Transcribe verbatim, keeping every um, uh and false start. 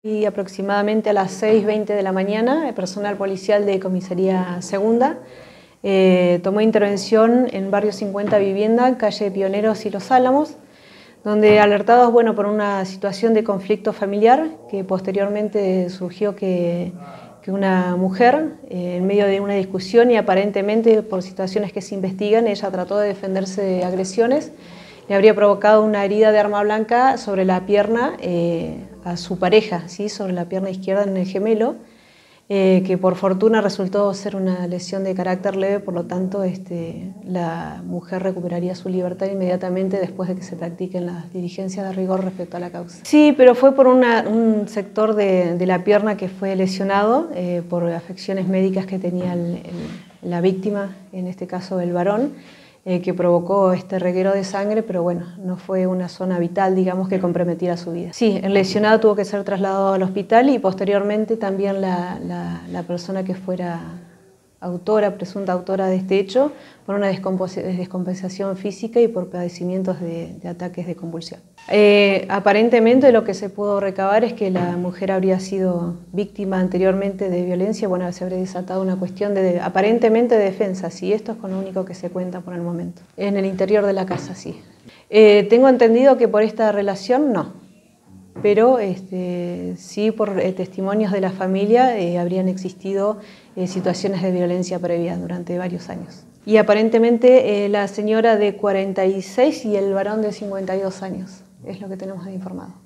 Y aproximadamente a las seis y veinte de la mañana, el personal policial de Comisaría Segunda eh, tomó intervención en Barrio cincuenta Vivienda, calle Pioneros y Los Álamos, donde alertados bueno, por una situación de conflicto familiar, que posteriormente surgió que, que una mujer, eh, en medio de una discusión y aparentemente por situaciones que se investigan, ella trató de defenderse de agresiones, le habría provocado una herida de arma blanca sobre la pierna eh, a su pareja, ¿sí? Sobre la pierna izquierda en el gemelo, eh, que por fortuna resultó ser una lesión de carácter leve, por lo tanto este, la mujer recuperaría su libertad inmediatamente después de que se practiquen las diligencias de rigor respecto a la causa. Sí, pero fue por una, un sector de, de la pierna que fue lesionado eh, por afecciones médicas que tenía el, el, la víctima, en este caso el varón, Eh, que provocó este reguero de sangre, pero bueno, no fue una zona vital, digamos, que comprometiera su vida. Sí, el lesionado tuvo que ser trasladado al hospital y posteriormente también la, la, la persona que fuera autora, presunta autora de este hecho, por una descompensación física y por padecimientos de, de ataques de convulsión. Eh, aparentemente lo que se pudo recabar es que la mujer habría sido víctima anteriormente de violencia, bueno, se habría desatado una cuestión de, aparentemente de defensa, sí, esto es con lo único que se cuenta por el momento. En el interior de la casa, sí. Eh, tengo entendido que por esta relación no, pero este, sí por eh, testimonios de la familia eh, habrían existido eh, situaciones de violencia previa durante varios años. Y aparentemente eh, la señora de cuarenta y seis y el varón de cincuenta y dos años, es lo que tenemos informado.